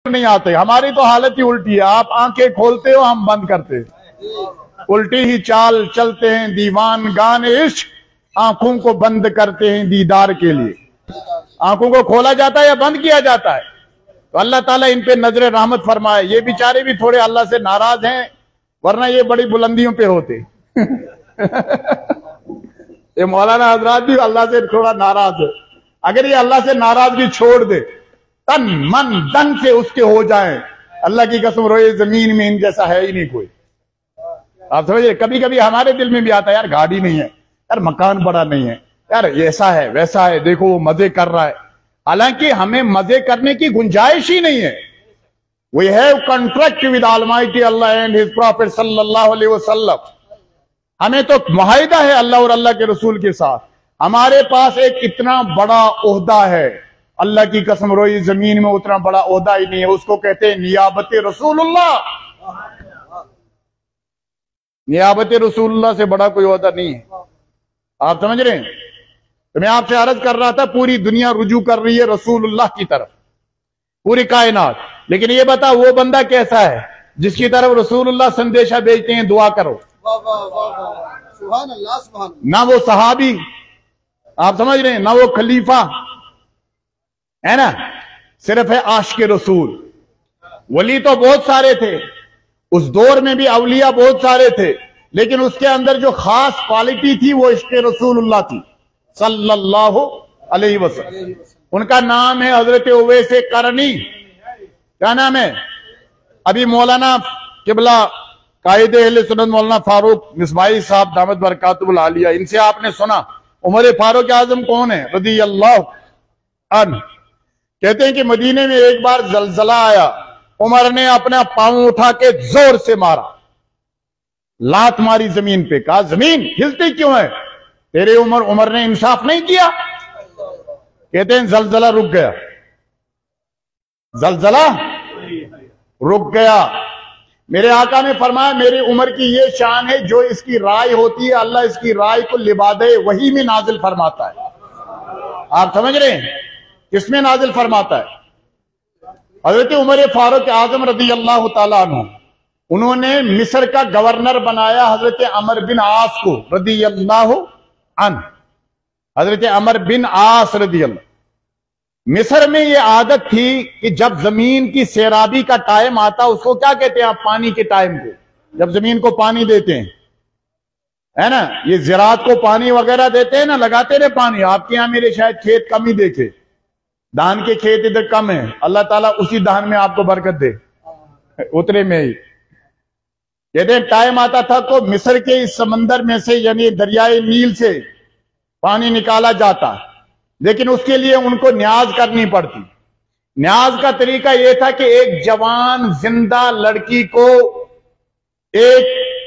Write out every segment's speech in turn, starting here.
नहीं आते। हमारी तो हालत ही उल्टी है, आप आंखें खोलते हो हम बंद करते हैं। उल्टी ही चाल चलते हैं दीवान गाने इश्क, आंखों को बंद करते हैं दीदार के लिए। आंखों को खोला जाता है या बंद किया जाता है? तो अल्लाह ताला इन पे नजर रहमत फरमाए। ये बेचारे भी थोड़े अल्लाह से नाराज हैं, वरना ये बड़ी बुलंदियों पे होते। ये मौलाना हजरात भी अल्लाह से थोड़ा नाराज है। अगर ये अल्लाह से नाराजगी छोड़ दे, तन मन धन से उसके हो जाए, अल्लाह की कसम रोए जमीन में इन जैसा है ही नहीं कोई। आप समझिए, कभी कभी हमारे दिल में भी आता है यार गाड़ी नहीं है, यार मकान बड़ा नहीं है, यार ऐसा है वैसा है, देखो वो मजे कर रहा है। हालांकि हमें मजे करने की गुंजाइश ही नहीं है। We have contract with almighty अल्लाह एंड हिज प्रॉफिट सल्लल्लाहु अलैहि वसल्लम। हमें तो मुआहिदा है अल्लाह और अल्लाह के रसूल के साथ। हमारे पास एक इतना बड़ा ओहदा है, अल्लाह की कसम रोई जमीन में उतना बड़ा ओहदा ही नहीं है। उसको कहते हैं नियाबत रसूलुल्लाह। नियाबत रसूलुल्लाह से बड़ा कोई ओहदा नहीं है। आप समझ रहे हैं? तो मैं आपसे अर्ज कर रहा था, पूरी दुनिया रुजू कर रही है रसूलुल्लाह की तरफ, पूरी कायनात। लेकिन ये बता वो बंदा कैसा है जिसकी तरफ रसूलुल्लाह संदेशा भेजते हैं दुआ करो? सुभान अल्लाह, सुभान अल्लाह। ना वो सहाबी, आप समझ रहे हैं, ना वो खलीफा है ना, सिर्फ है आशिक रसूल। वली तो बहुत सारे थे, उस दौर में भी अवलिया बहुत सारे थे, लेकिन उसके अंदर जो खास क्वालिटी थी वो इश्क रसूलुल्लाह थी सल्लल्लाहु अलैहि वसल्लम। उनका नाम है हजरत उवैस करनी। क्या नाम है? अभी मौलाना किबला कायदे अहले सुन्नत मौलाना फारूक मिसबाही साहब दामत बरकातुहुल आलिया, इनसे आपने सुना उमर फारूक आजम कौन है रदी अल्लाह अन्हु। कहते हैं कि मदीने में एक बार जलजला आया, उमर ने अपना पांव उठा के जोर से मारा, लात मारी जमीन पे, कहा जमीन हिलती क्यों है? तेरे उमर ने इंसाफ नहीं किया। कहते हैं जलजला रुक गया, जलजला रुक गया। मेरे आका ने फरमाया मेरी उम्र की ये शान है, जो इसकी राय होती है अल्लाह इसकी राय को लिबादे वही में नाजिल फरमाता है। आप समझ रहे हैं किसमें नाजिल फरमाता है? हजरत उमर फारूक आजम रदी अल्लाह ताला अन्हु, उन्होंने मिस्र का गवर्नर बनाया हजरत अमर बिन आस को रदी अल्लाह अन्हु। हजरत अमर बिन आस रदी अल्लाह, मिस्र में ये आदत थी कि जब जमीन की सैराबी का टाइम आता, उसको क्या कहते हैं आप, पानी के टाइम को, जब जमीन को पानी देते हैं, है ना, ये ज़राअत को पानी वगैरह देते हैं ना, लगाते रहे पानी। आपके यहां मेरे शायद खेत कम ही देखे, धान के खेत इधर कम है, अल्लाह ताला उसी धान में आपको बरकत दे, उतरे में ही। कहते हैं टाइम आता था तो मिस्र के इस समंदर में से यानी दरियाए नील से पानी निकाला जाता, लेकिन उसके लिए उनको न्याज करनी पड़ती। न्याज का तरीका यह था कि एक जवान जिंदा लड़की को एक,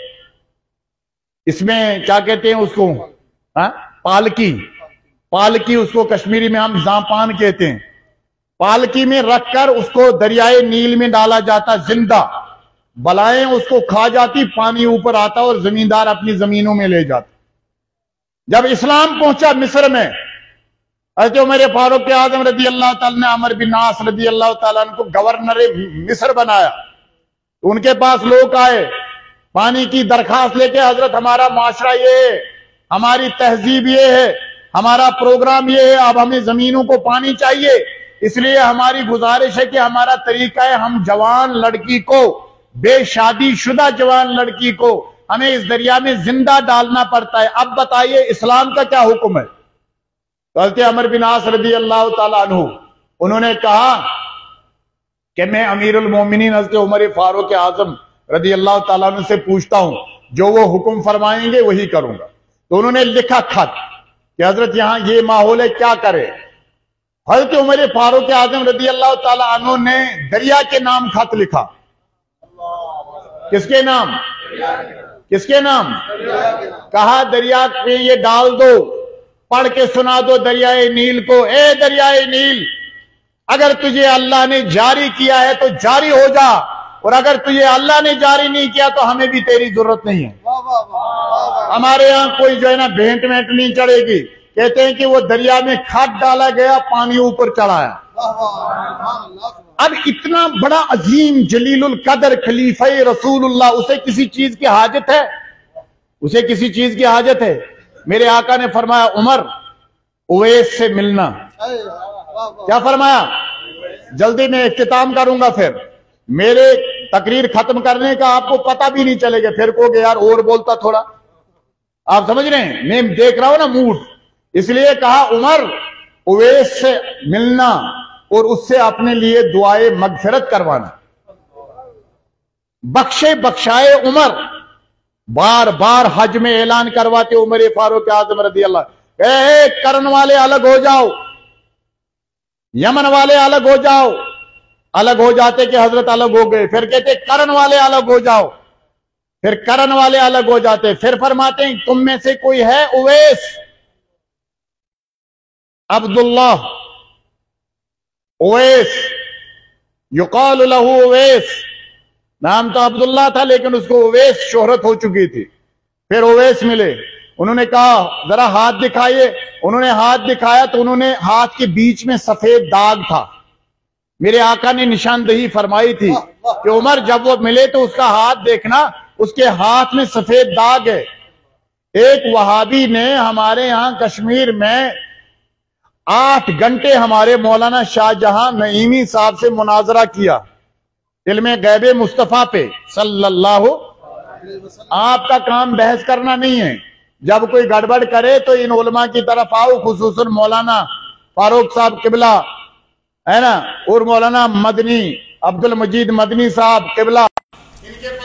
इसमें क्या कहते हैं उसको, पालकी, पालकी उसको कश्मीरी में हम जापान कहते हैं, पालकी में रखकर उसको दरियाए नील में डाला जाता, जिंदा। बलाएं उसको खा जाती, पानी ऊपर आता और जमींदार अपनी जमीनों में ले जाते। जब इस्लाम पहुंचा मिस्र में, हज़रत उमर फारूक आज़म रदी अल्लाह ताला ने अमर बिन आस रदी अल्लाह ताला को गवर्नर मिस्र बनाया। तो उनके पास लोग आए पानी की दरखास्त लेके, हजरत हमारा माशरा ये है, हमारी तहजीब ये है, हमारा प्रोग्राम ये है, अब हमें जमीनों को पानी चाहिए, इसलिए हमारी गुजारिश है कि हमारा तरीका है हम जवान लड़की को, बेशादी शुदा जवान लड़की को हमें इस दरिया में जिंदा डालना पड़ता है। अब बताइए इस्लाम का क्या हुक्म है? हज़रत अमर बिन आस रदी अल्लाह ताला अन्हु, उन्होंने कहा कि मैं अमीरुल मोमिनीन हज़रत उमर फारूक आज़म रदी अल्लाह ताला अन्हु से पूछता हूं, जो वो हुक्म फरमाएंगे वही करूंगा। तो उन्होंने लिखा खत कि हजरत यहां ये माहौल है, क्या करे? हज़रत उमर फारूक आज़म रदी अल्लाह ताला अन्हु ने दरिया के नाम खत लिखा। किसके नाम? किसके नाम? कहा दरिया में ये डाल दो, पढ़ के सुना दो दरियाए नील को, ए दरियाए नील, अगर तुझे अल्लाह ने जारी किया है तो जारी हो जा, और अगर तुझे अल्लाह ने जारी नहीं किया तो हमें भी तेरी जरूरत नहीं है। हमारे यहाँ कोई जो है ना भेंट वेंट नहीं चढ़ेगी। कहते हैं कि वो दरिया में खाद डाला गया, पानी ऊपर चढ़ाया। अब इतना बड़ा अजीम जलीलुल कदर खलीफा रसूलुल्लाह, उसे किसी चीज की हाजत है? उसे किसी चीज की हाजत है? मेरे आका ने फरमाया, उमर उवैस से मिलना। क्या फरमाया? जल्दी में इख्तिताम करूंगा, फिर मेरे तकरीर खत्म करने का आपको पता भी नहीं चलेगा, फिर कहोगे यार और बोलता थोड़ा। आप समझ रहे हैं, मैं देख रहा हूं ना मूड, इसलिए कहा उमर उवैस से मिलना और उससे अपने लिए दुआए मगफिरत करवाना। बख्शे बख्शाए उमर बार बार हज में ऐलान करवाते उमर फारूक आजम रज़ी अल्लाह, करन वाले अलग हो जाओ, यमन वाले अलग हो जाओ। अलग हो जाते कि हजरत अलग हो गए, फिर कहते करन वाले अलग हो जाओ, फिर करन वाले अलग हो जाते, फिर फरमाते हैं तुम में से कोई है उवैस, अब्दुल्लाह उवैस, युकाल लहू उवैस, नाम तो अब्दुल्लाह था लेकिन उसको उवैस शोहरत हो चुकी थी। फिर उवैस मिले, उन्होंने कहा जरा हाथ दिखाइए। उन्होंने हाथ दिखाया तो उन्होंने हाथ के बीच में सफेद दाग था। मेरे आका ने निशानदही फरमाई थी कि उमर जब वो मिले तो उसका हाथ देखना, उसके हाथ में सफेद दाग है। एक वहाबी ने हमारे यहां कश्मीर में 8 घंटे हमारे मौलाना शाहजहां नईमी साहब से मुनाजरा किया इल्मे गैबे मुस्तफा पे सल्लल्लाहु। आपका काम बहस करना नहीं है, जब कोई गड़बड़ करे तो इन उलमा की तरफ आओ, खुसूसन मौलाना फारूक साहब किबला है ना, और मौलाना मदनी अब्दुल मजीद मदनी साहब किबला, इनके